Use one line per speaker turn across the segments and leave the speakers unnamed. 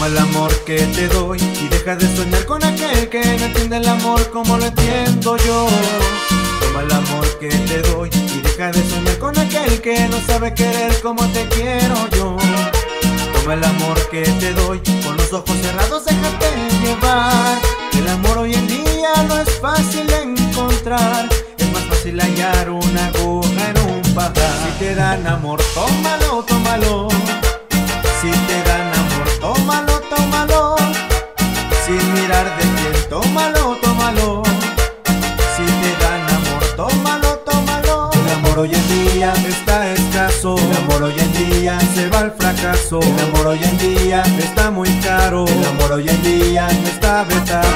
Toma el amor que te doy y deja de soñar con aquel que no entiende el amor como lo entiendo yo. Toma el amor que te doy y deja de soñar con aquel que no sabe querer como te quiero yo. Toma el amor que te doy, con los ojos cerrados déjate llevar. El amor hoy en día no es fácil encontrar, es más fácil hallar una aguja en un pajar. Si te dan amor, tómalo, tómalo. Si te dan amor, tómalo, tómalo. Sin mirar de quién, tómalo, tómalo. Si te dan amor, tómalo, tómalo. El amor hoy en día está escaso, el amor hoy en día se va al fracaso. El amor hoy en día está muy caro, el amor hoy en día está vetado.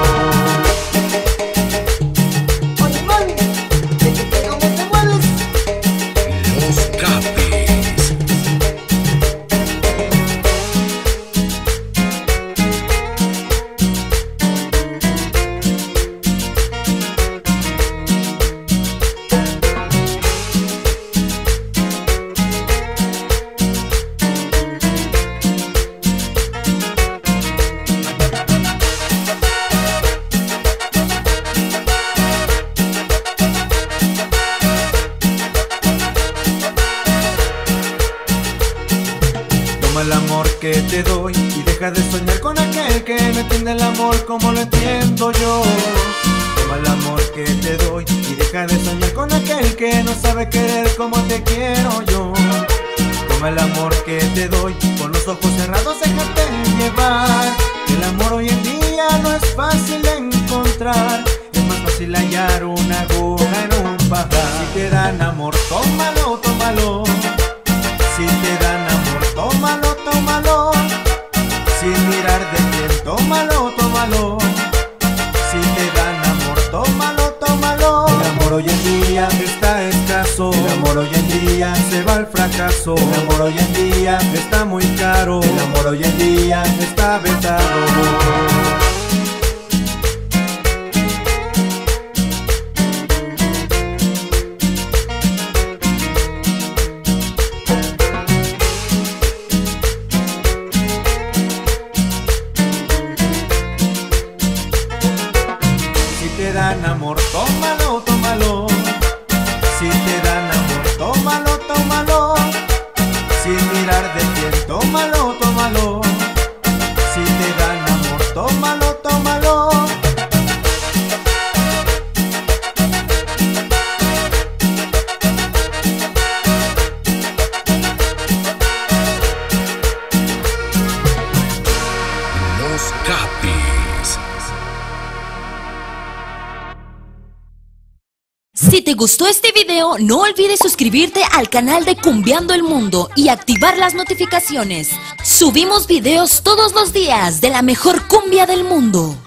Toma el amor que te doy y deja de soñar con aquel que no entiende el amor como lo entiendo yo. Toma el amor que te doy y deja de soñar con aquel que no sabe querer como te quiero yo. Toma el amor que te doy, con los ojos cerrados déjate llevar. El amor hoy en día no es fácil encontrar, es más fácil hallar una aguja en un pajar. Si te dan amor, tómalo, tómalo. Si te dan amor, tómalo, tómalo. Sin mirar de quién, tómalo, tómalo. Si te dan amor, tómalo, tómalo. El amor hoy en día está escaso, el amor hoy en día se va al fracaso. El amor hoy en día está muy caro, el amor hoy en día está vetado. Si te dan amor, tómalo, tómalo. Si te dan amor, tómalo, tómalo. Sin mirar de quién, tómalo, tómalo. Si te dan amor, tómalo, tómalo.
Los Capis.
Si te gustó este video, no olvides suscribirte al canal de Cumbiando el Mundo y activar las notificaciones. Subimos videos todos los días de la mejor cumbia del mundo.